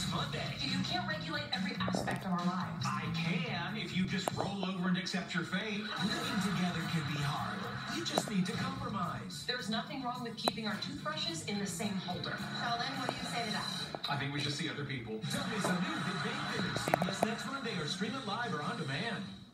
next Monday. You can't regulate every aspect of our lives. I can if you just roll over and accept your fate. Living together can be hard. You just need to compromise. There's nothing wrong with keeping our toothbrushes in the same holder. Sheldon, what do you say to that? I think we should see other people. Dumb is a new Big Bang Theory. CBS next Monday or stream it live or on demand.